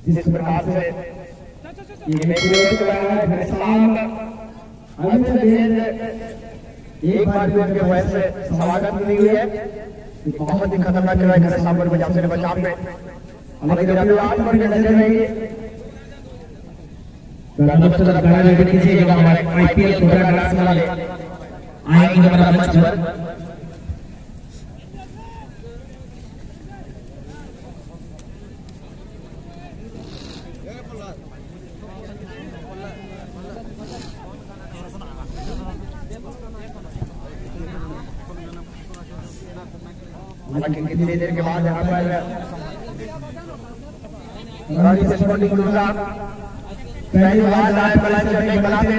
जिस प्रकार से ये मैच मेरे सामने अभी एक बार भी उनके वैसे स्वागत नहीं हुई है। बहुत ही खतरनाक है मेरे सामने बचाव से बचाव में लेकिन अभी आज पर नजर रहेगी कीजिएगा। हमारे आईपीएल कोटा डांस वाले आएंगे हमारा मंच पर। कितनी देर के बाद यहाँ पर पहली बार आज कला चलने कला में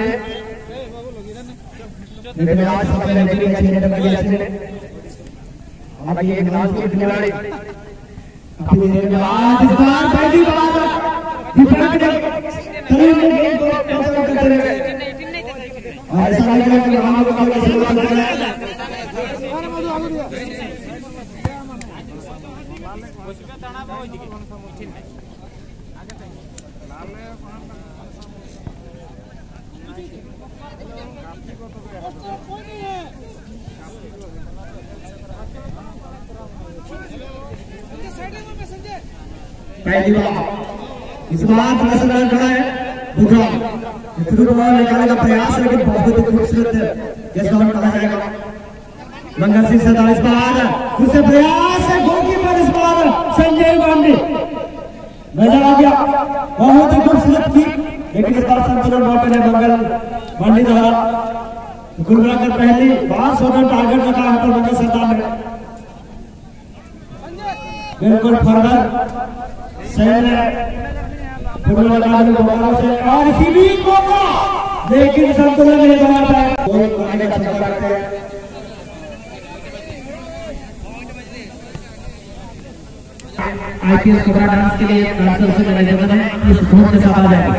लेकिन आज हमने देखी कैसी नेट में कैसे हालांकि एक नाम के खिलाड़ी काफी देर के बाद इस बार पहली बार डिफेंस करीब में गेम को कंट्रोल करते हुए और ऐसा लग रहा है कि वहां को काफी शुरुआत कर रहा है। पहली बार इस बार प्रश्न खड़ा है बुधा निकालने का प्रयास लेकिन बहुत ही खूबसूरत जैसा कहा जाएगा। मंगल सिंह 47 बार उससे प्रयास है गोलकीपर इस बार संजय पांडे नजर आ गया। बहुत ही खूबसूरत की लेकिन इस बार संतुलन बॉल पे मंगल पांडे द्वारा कुल मिलाकर पहली बार 100 रन टारगेट रखा है तो मंगल सरदार ने बिल्कुल फर्दर फुटबॉल अकादमी बोकारो से और इसी बीच मौका लेकिन संतुलन नहीं बना पाया। आईपीएल कोटा डांस के लिए ट्रांसफर से मैनेजर है इस धूम के साथ आ जाएगा।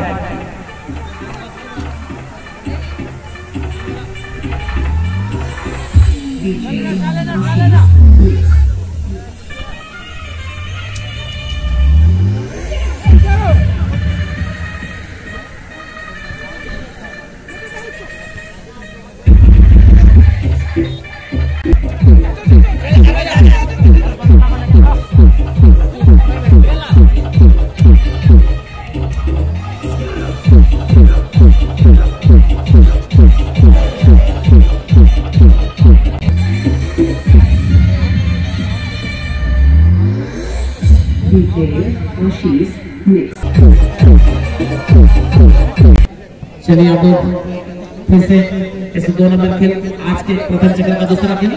चलिए आप लोग फिर से इस 2 नंबर खेल आज के प्रथम चक्र का दूसरा खेल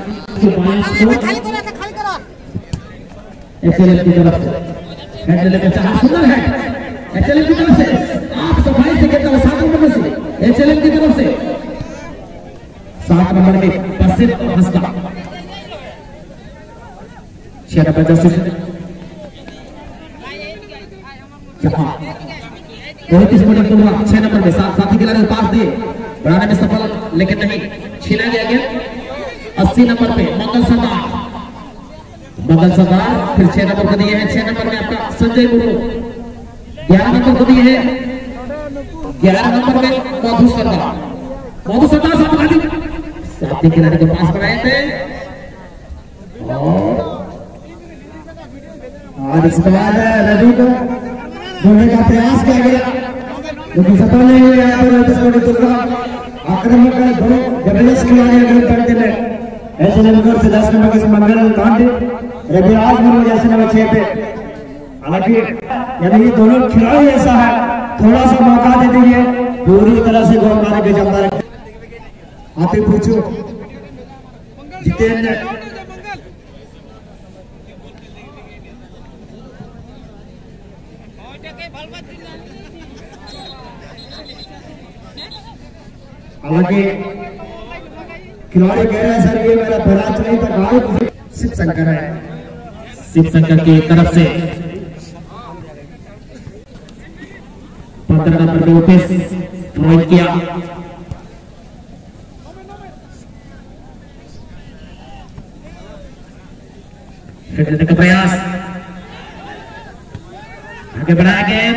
एक्सेलेंट की तरफ से हेड लेकर चाहा सुंदर है एक्सेलेंट की तरफ से आप सफाई से कहते हो 7 नंबर से एक्सेलेंट की तरफ से 7 नंबर में प्रसिद्ध हंसदा 6 नंबर जर्सी से बहुत ही स्पोर्टिंग तो हुआ 6 नंबर में साथी खिलाड़ी ने पास दिए बढ़ाने में सफल लेकिन नहीं छीना गया गेंद 80 नंबर पे मंगल सरदार फिर 6 नंबर को दिए हैं 6 नंबर में आपका संजय मुर्मू 11 नंबर को दिए हैं 11 नंबर में मधु सरदार साथी खिलाड़ी को पास बढ़ाए थे और इस बार रवि को ढूंढने का प्रयास किया गया लेकिन सफल नहीं हुआ। यहाँ पर आक्रमक दो जबरदस्त खिलाड़ी अगले करते हैं ऐसे नंबर से 10 नंबर के मंगल पांडे रविराज मुर्मू जैसे नंबर 6 पे। हालांकि यदि ये दोनों खिलाड़ी ऐसा है थोड़ा सा मौका दे दीजिए पूरी तरह से गोल मारे के जमता रहे। आप ही पूछो जितेंद्र हालांकि खिलाड़ी कह रहे हैं सर ये मेरा बराच नहीं था शिव शंकर है शिव शंकर की तरफ से 15 नंबर में उपेश थ्रो किया का प्रयास आगे बढ़ाया गेंद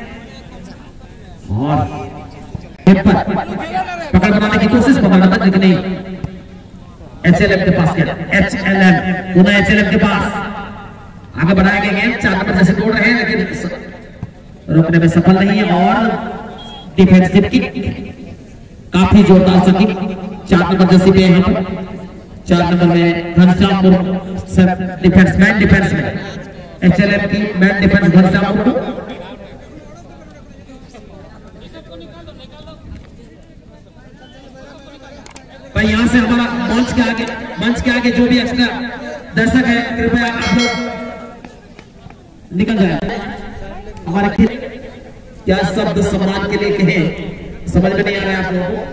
और पकड़ बनाने की कोशिश, पकड़ा था लेकिन नहीं। एचएलएम के पास गया, एचएलएम पुनः एचएलएम के पास आगे बढ़ाया गया गेंद। 4 नंबर जैसे दौड़ रहे हैं लेकिन रोकने में सफल नहीं है और डिफेंसिव किक काफी जोरदार सा किक 4 नंबर जैसे पे यहाँ पर 4 नंबर में घनश्यामपुर डिफेंस में एचएलएम की मैन डिफेंस घनश्यामपुर को भाई यहाँ से हमारा मंच के आगे जो भी एक्स्ट्रा दर्शक है कृपया आप लोग निकल जाए। हमारे क्या शब्द सम्मान के लिए कहे समझ में नहीं आ रहा है आप लोगों को।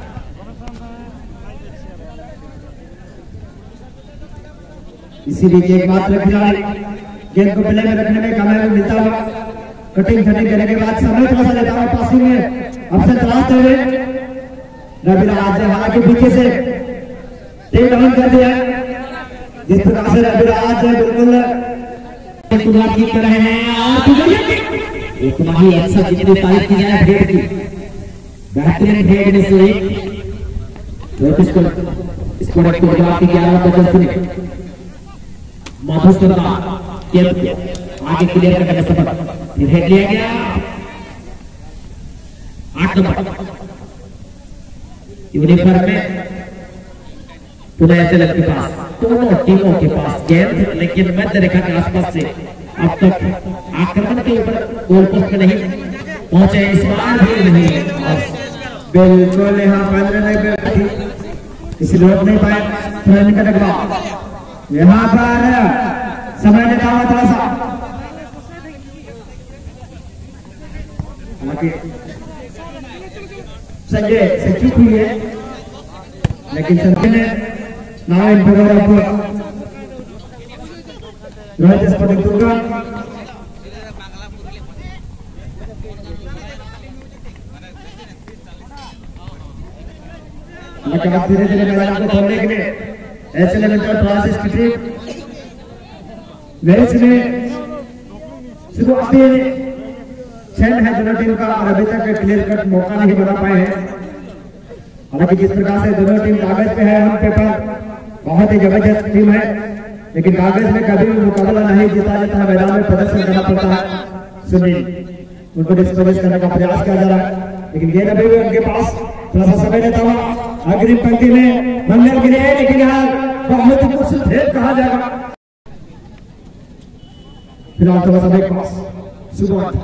इसीलिए एकमात्र खिलाड़ी गेंद को प्ले में रखने में कामयाबी मिलता हुआ कटिंग करने के बाद समय थोड़ा सा लेता हुआ पासिंग में अवसर तलाशते हुए रविराज ने हालांकि पीछे से टेक डाउन कर दिया। जिस प्रकार से रविराज बिल्कुल की कर रहे हैं और इतना ही अच्छा जितनी तारीफ की जाए भेड़ की बेहतरीन भेड़ में से एक इसको जवाब की 11 बचत सुने मधुसूदन आगे क्लियर करने का सफल भेज लिया गया। 8 नंबर यूनिफॉर्म में पुनः एचएलएम के पास दोनों टीमों के पास गेंद लेकिन मध्य रेखा के आसपास से अब तक आक्रमण के ऊपर गोल पोस्ट में नहीं पहुंचे, इस बार भी नहीं। बिल्कुल यहाँ पर किसी रोक नहीं पाए यहाँ पर समय लेता हुआ थोड़ा सा संजय से चूक हुई है लेकिन संजय ने नाम in favour of Rohit sporting दुर्गा धीरे धीरे मैदान को खोलने के लिए एचएलएम फ्रांसिस की टीम मैच में शुरुआती छंद है दोनों टीम का और अभी तक क्लियर कट मौका नहीं बना पाए हैं। हालांकि जिस प्रकार से दोनों टीम कागज पे है ऑन पेपर बहुत ही जबरदस्त टीम है लेकिन कागज में कभी भी मुकाबला नहीं जीता जाता है, मैदान में प्रदर्शन करना पड़ता है। सुनील उनको डिस्करेज करने का प्रयास किया जा रहा है लेकिन गेंद अभी भी उनके पास थोड़ा सा समय लेता हुआ अग्रिम पंक्ति में मंगल गिरे लेकिन यहाँ बहुत ही मुश्किल खेल कहा जाएगा। फिलहाल थोड़ा सा ब्रेक पास शुरुआत।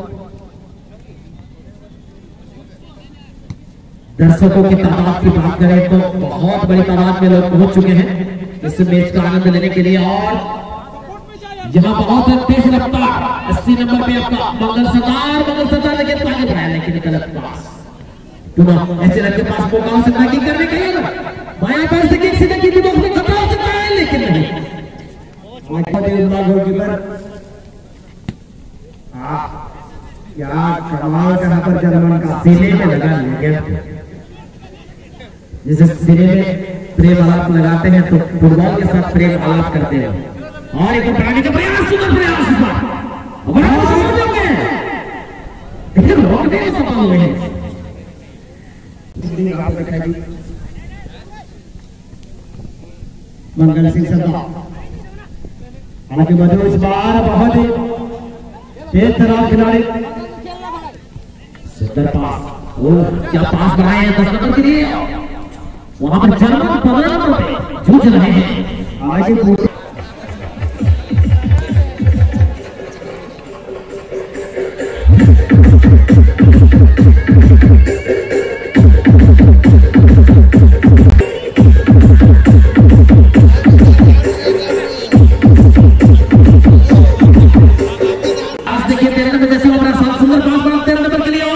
दर्शकों की तादाद की बात करें तो बहुत बड़ी तादाद में लोग पहुंच चुके हैं इस मैच का आनंद लेने के लिए और यहाँ बहुत तेज रफ्तार 80 नंबर पे अपना मंगल सरदार लेकिन आगे बढ़ाया लेकिन गलत पास एचएलएम के पास मौका हो सकता है किक करने का बायां पैर से किक सीधे की बॉक्स में खतरा हो सकता है लेकिन नहीं। गोलकीपर क्या कमाल का यहाँ पर जर्मन का सीने में लगा लिया जैसे सीने में प्रेम आलाप लगाते हैं तो फुटबॉल के साथ प्रेम आलाप करते हैं और एक बढ़ाने का प्रयास सुंदर प्रयास इस बार सफल हुए हैं। मंगल सिंह सरदार हालांकि मधु इस बार बहुत ही तेज तरार खिलाड़ी सुंदर पास क्या पास बनाए हैं 10 नंबर के लिए वहां पर जर्मन 15 नंबर पे जूझ रहे हैं। हालांकि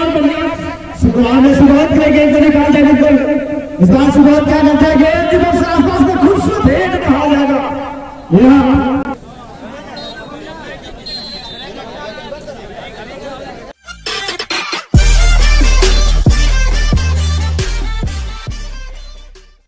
शुरुआत करेंगे तो निकाल जाए बिल्कुल इस बार शुरुआत क्या करता है गेंद